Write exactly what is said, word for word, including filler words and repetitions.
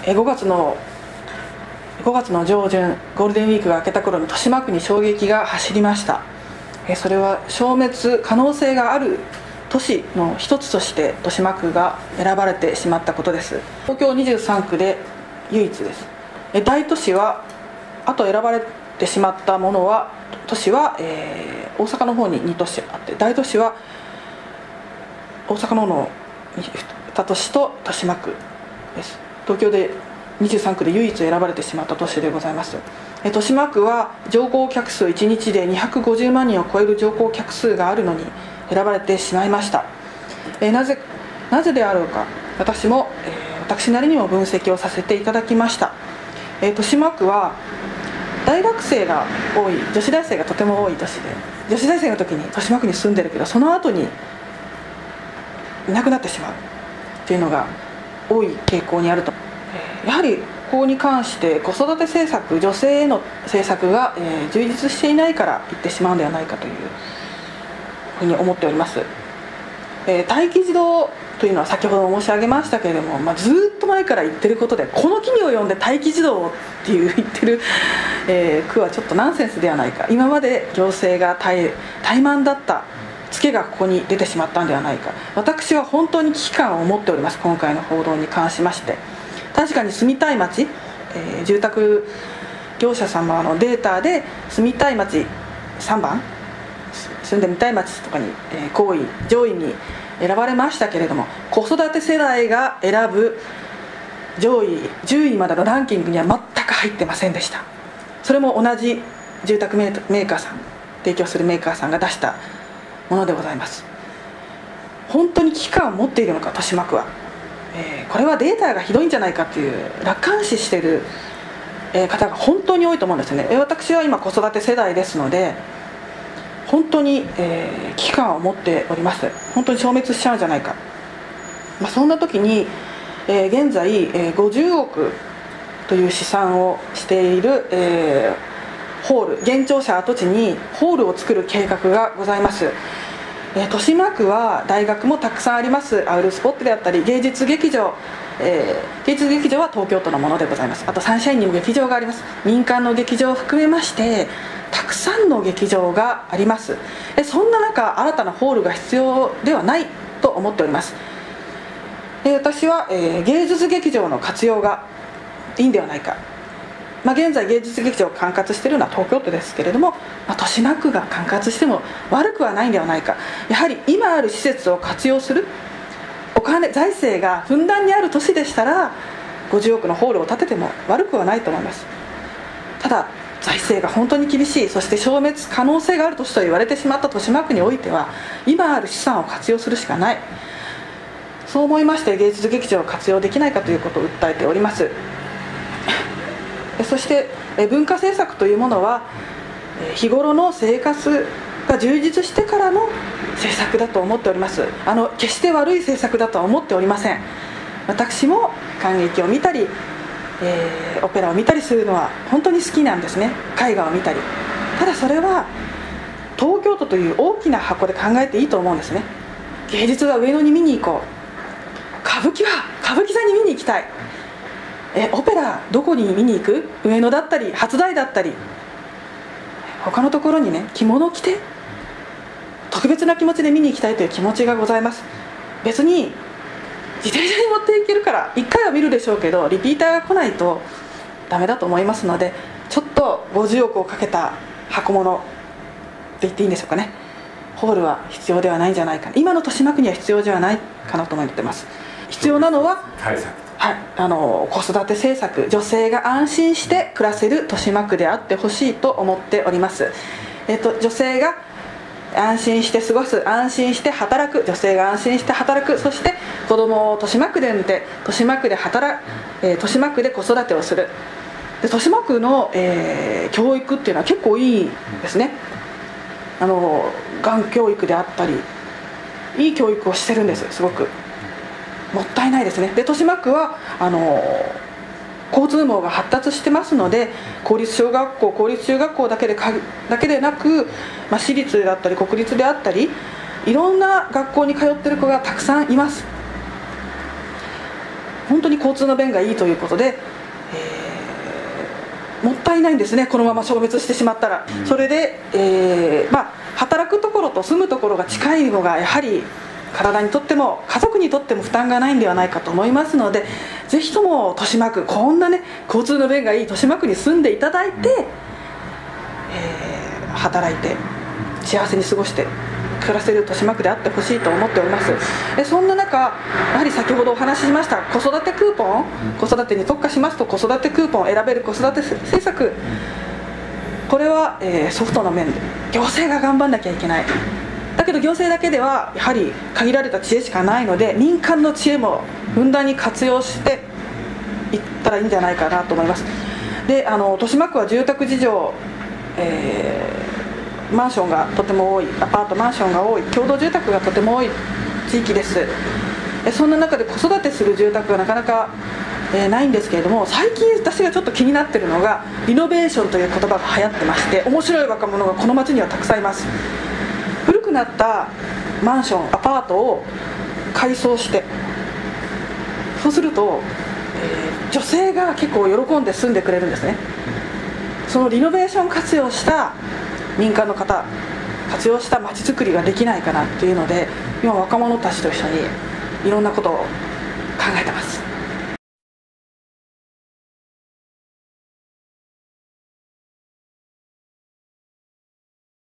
ごがつのごがつの上旬、ゴールデンウィークが明けた頃に豊島区に衝撃が走りました。それは消滅可能性がある都市の一つとして豊島区が選ばれてしまったことです。東京にじゅうさんくで唯一です。大都市はあと選ばれてしまったものは都市は、えー、大阪の方にに都市あって、大都市は大阪の方のに都市と豊島区です。東京でにじゅうさんくで唯一選ばれてしまった都市でございます。豊島区は乗降客数いちにちでにひゃくごじゅうまんにんを超える乗降客数があるのに選ばれてしまいました。えー、なぜなぜであろうか、私も、えー、私なりにも分析をさせていただきました。えー、豊島区は大学生が多い、女子大生がとても多い都市で、女子大生の時に豊島区に住んでるけど、その後にいなくなってしまうというのが多い傾向にあると。やはりここに関して子育て政策、女性への政策が、えー、充実していないから言ってしまうのではないかというふうに思っております。えー、待機児童というのは先ほど申し上げましたけれども、まあ、ずっと前から言ってることで、この期に及んで待機児童っていう言ってる、えー、区はちょっとナンセンスではないか。今まで行政が怠慢だったツケがここに出てしまったんではないか。私は本当に危機感を持っております。今回の報道に関しまして、確かに住みたい町、えー、住宅業者様のデータで住みたい町さんばん、住んでみたい町とかに、えー、高位上位に選ばれましたけれども、子育て世代が選ぶ上位じゅういまでのランキングには全く入ってませんでした。それも同じ住宅メーカーさん、提供するメーカーさんが出したものでございます。本当に危機感を持っているのか、豊島区は。えー、これはデータがひどいんじゃないかという楽観視している方が本当に多いと思うんですね。私は今子育て世代ですので、本当に、えー、危機感を持っております。本当に消滅しちゃうんじゃないか、まあ、そんな時に、えー、現在、えー、ごじゅうおくという試算をしている、えー、ホール、現庁舎跡地にホールを作る計画がございます。豊島区は大学もたくさんあります。アウルスポットであったり芸術劇場、えー、芸術劇場は東京都のものでございます。あとサンシャインにも劇場があります。民間の劇場を含めましてたくさんの劇場があります。そんな中新たなホールが必要ではないと思っております。私は、えー、芸術劇場の活用がいいんではないか。まあ、現在芸術劇場を管轄しているのは東京都ですけれども、まあ、豊島区が管轄しても悪くはないんではないか。やはり今ある施設を活用するお金、財政がふんだんにある都市でしたらごじゅうおくのホールを建てても悪くはないと思います。ただ財政が本当に厳しい、そして消滅可能性がある都市と言われてしまった豊島区においては今ある資産を活用するしかない。そう思いまして芸術劇場を活用できないかということを訴えております。そして文化政策というものは日頃の生活が充実してからの政策だと思っております。あの決して悪い政策だとは思っておりません。私も観劇を見たり、えー、オペラを見たりするのは本当に好きなんですね。絵画を見たり。ただそれは東京都という大きな箱で考えていいと思うんですね。芸術は上野に見に行こう、歌舞伎は歌舞伎座に見に行きたい、えオペラどこに見に行く、上野だったり初台だったり他のところにね、着物を着て特別な気持ちで見に行きたいという気持ちがございます。別に自転車に持っていけるからいっかいは見るでしょうけど、リピーターが来ないとダメだと思いますので、ちょっとごじゅうおくをかけた箱物って言っていいんでしょうかね、ホールは必要ではないんじゃないかな。今の豊島区には必要ではないかなと思ってます。必要なのは対策、 はい、あの子育て政策、女性が安心して暮らせる豊島区であってほしいと思っております。えっと、女性が安心して過ごす、安心して働く、女性が安心して働く、そして子供を豊島区で産んで豊島区で働、えー、豊島区で子育てをする。で豊島区の、えー、教育っていうのは結構いいですね。あのがん教育であったりいい教育をしてるんです。すごくもったいないですね。で豊島区はあの交通網が発達してますので、公立小学校、公立中学校だけでかだけでなく、まあ、私立だったり国立であったりいろんな学校に通ってる子がたくさんいます。 本当に交通の便がいいということで、えー、もったいないんですね、このまま消滅してしまったら。それで、えーまあ、働くところと住むところが近いのがやはり体にとっても家族にとっても負担がないんではないかと思いますので、ぜひとも豊島区、こんなね交通の便がいい豊島区に住んでいただいて、えー、働いて幸せに過ごして暮らせる豊島区であってほしいと思っております。でそんな中、やはり先ほどお話ししました子育てクーポン、子育てに特化しますと子育てクーポンを選べる子育て政策、これは、えー、ソフトな面で行政が頑張んなきゃいけない。だけど行政だけではやはり限られた知恵しかないので、民間の知恵もふんだんに活用していったらいいんじゃないかなと思います。であの豊島区は住宅事情、えー、マンションがとても多い、アパートマンションが多い、共同住宅がとても多い地域です。そんな中で子育てする住宅がなかなか、えー、ないんですけれども、最近私がちょっと気になっているのがリノベーションという言葉が流行ってまして、面白い若者がこの街にはたくさんいます。古くなったマンションアパートを改装して、そうすると、えー、女性が結構喜んで住んでくれるんですね。そのリノベーション活用した民間の方活用した街づくりができないかなっていうので、今若者たちと一緒にいろんなことを考えてます。